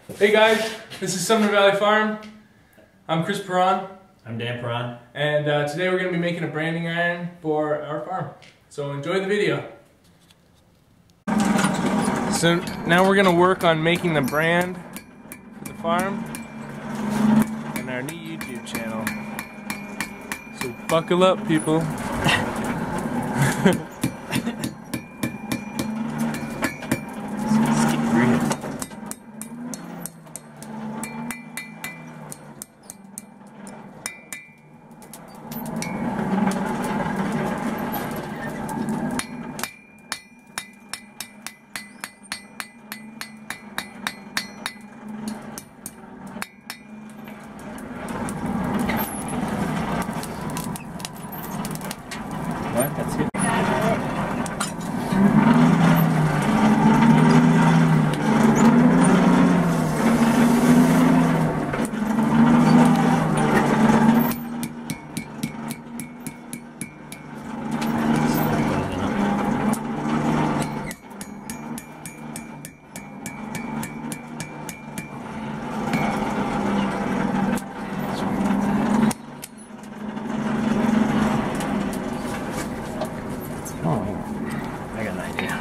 Hey guys, this is Sumner Valley Farm. I'm Chris Perron. I'm Dan Perron. And today we're going to be making a branding iron for our farm. So enjoy the video. So now we're going to work on making the brand for the farm and our new YouTube channel. So buckle up, people. What? That's good. I got an idea.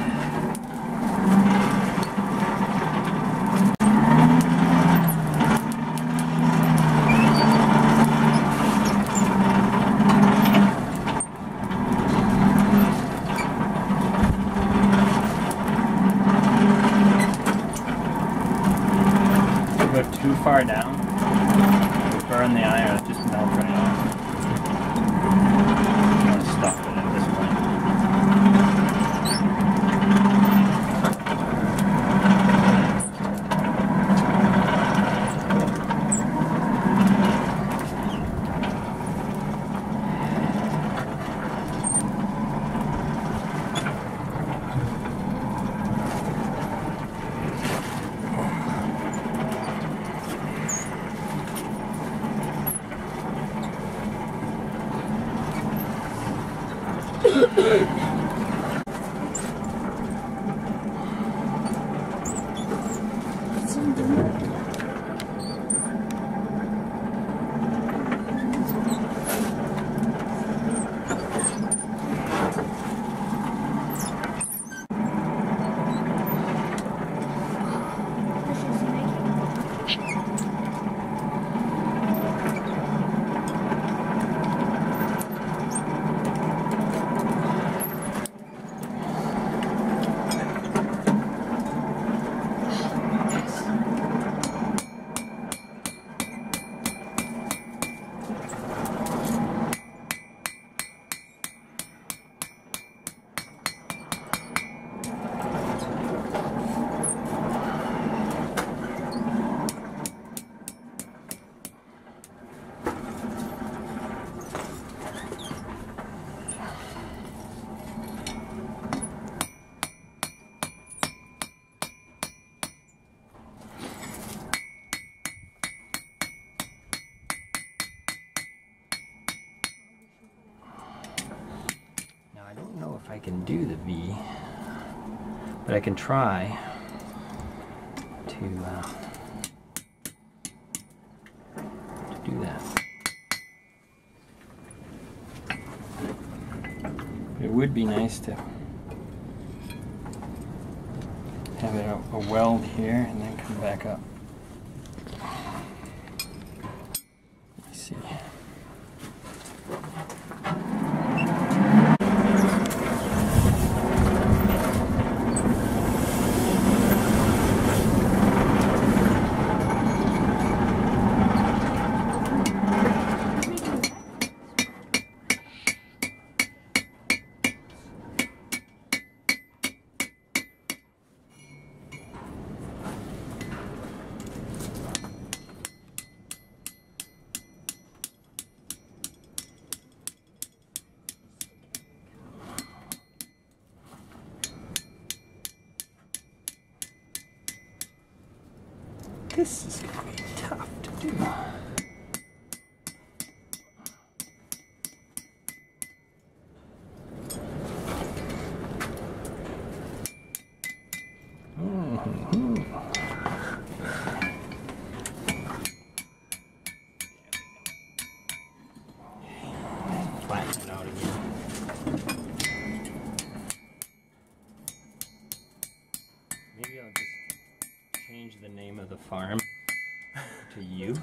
Go too far down, burn the iron, it just melt right off. I'm gonna stop it at this point. I don't know if I can do the V, but I can try to do that. It would be nice to have it a weld here and then come back up. Let's see. This is going to be tough to do. I'll just change the name of the farm to U.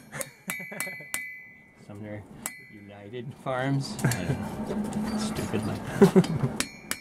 Sumner United Farms. I don't know. Stupid like that.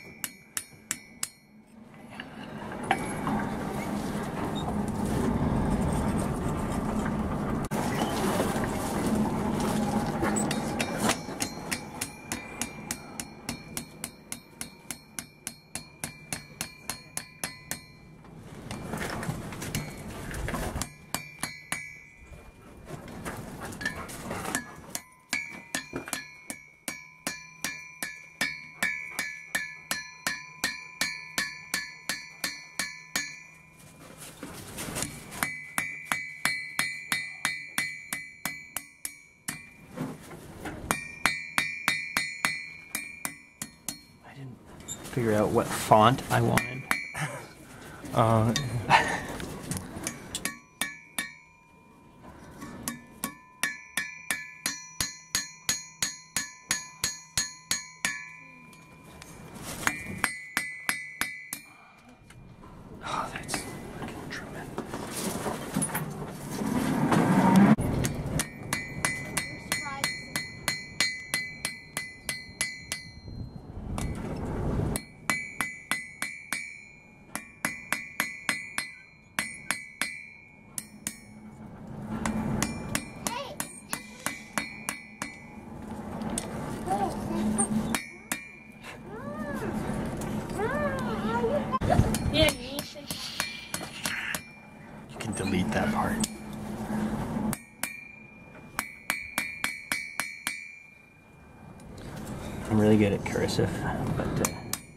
Figure out what font I wanted. Oh, that's fucking tremendous. You can delete that part. I'm really good at cursive, but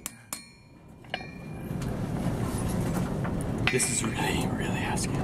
this is really, really asking.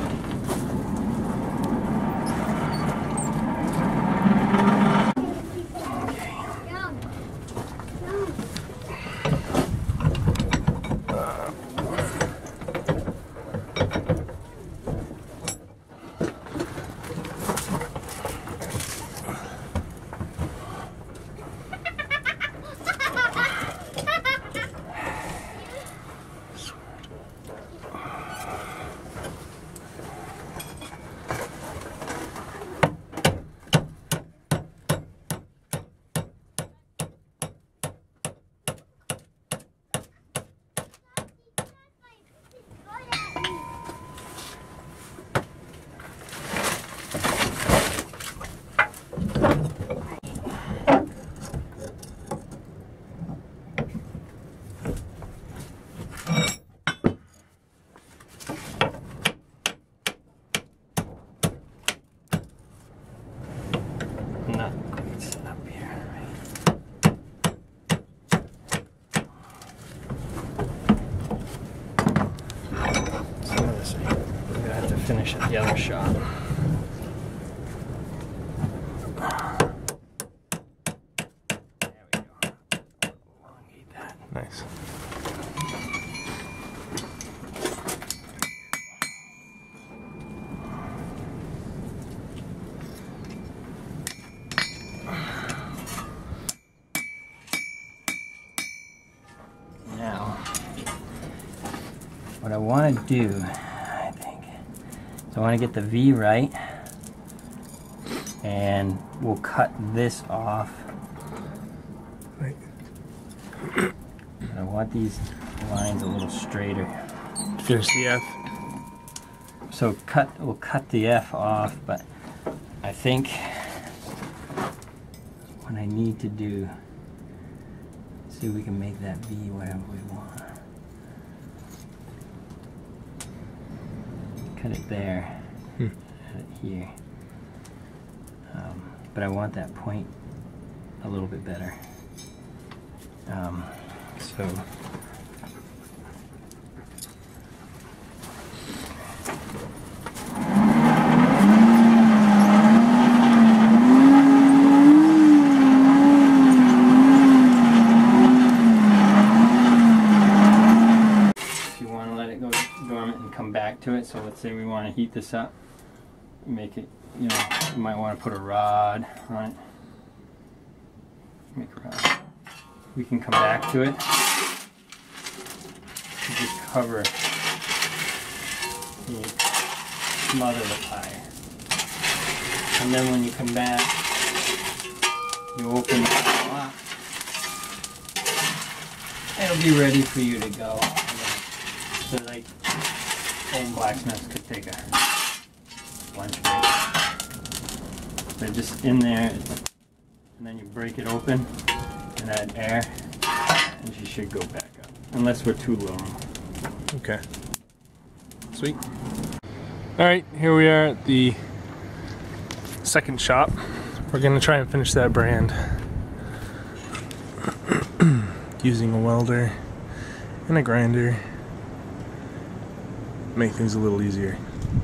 Not quite set up here, right? So this way, we're gonna have to finish at the other shop. There we go. Elongate that. Nice. Now, what I want to do, I think, is I want to get the V right, and we'll cut this off. Right. I want these lines a little straighter. There's the F. So we'll cut the F off, but I think what I need to do, see if we can make that V whatever we want. Cut it there, cut it here. But I want that point a little bit better. So to it. So let's say we want to heat this up, make it, you know, you might want to put a rod on it. Make a rod. We can come back to it. Just cover smother the fire. And then when you come back, you open the fire up. It'll be ready for you to go. So like, old blacksmiths could take a lunch break. They're just in there, and then you break it open and add air, and she should go back up. Unless we're too low. Okay. Sweet. Alright, here we are at the second shop. We're gonna try and finish that brand using a welder and a grinder. Make things a little easier.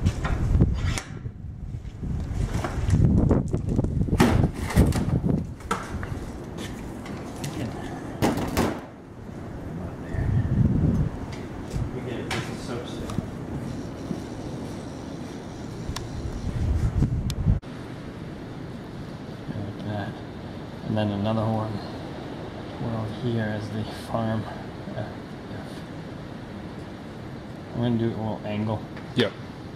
And then another one well here is the farm. I'm going to do a little angle. Yep.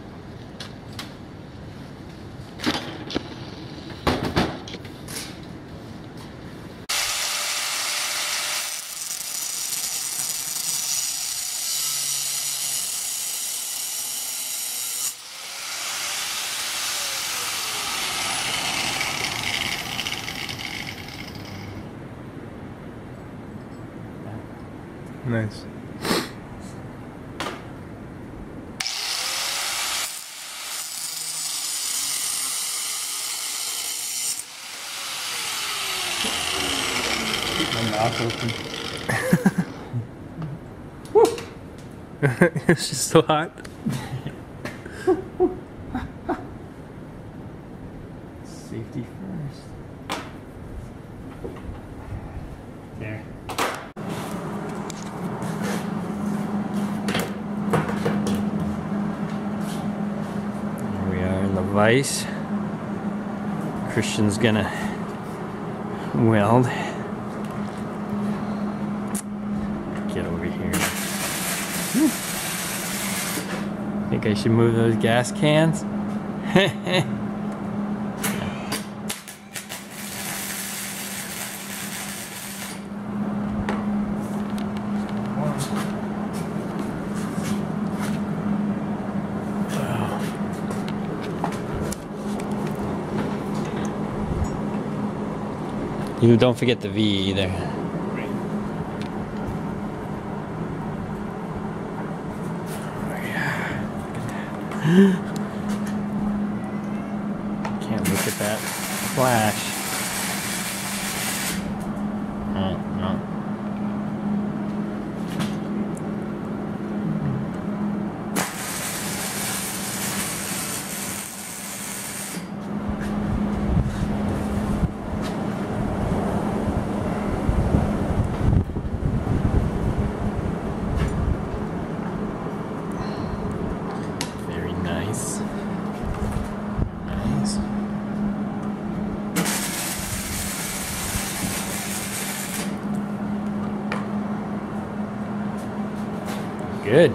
Nice. Keep my mouth open. Is she still hot? Safety first. There. The vise. Christian's gonna weld. Get over here. Think I should move those gas cans? You don't forget the V either. Can't look at that flash. Oh, no. Good.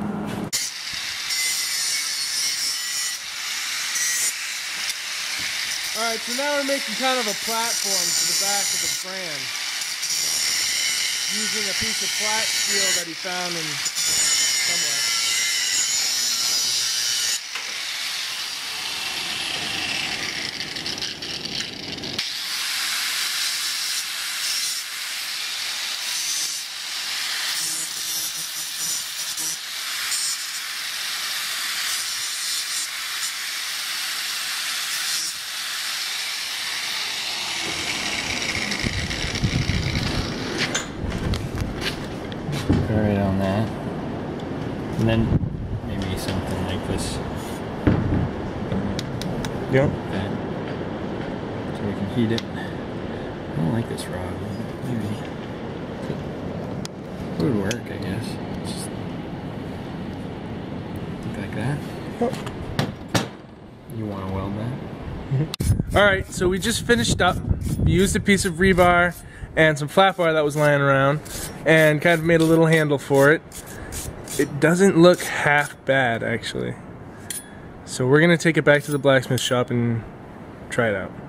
Alright, so now we're making kind of a platform for the back of the brand. Using a piece of flat steel that he found in somewhere. Right on that. And then maybe something like this. Yep. That. So we can heat it. I don't like this rod. Maybe. It would work, I guess. Just like that. Yep. You want to weld that? Alright, so we just finished up. We used a piece of rebar and some flat bar that was lying around and kind of made a little handle for it. It doesn't look half bad, actually. So we're gonna take it back to the blacksmith shop and try it out.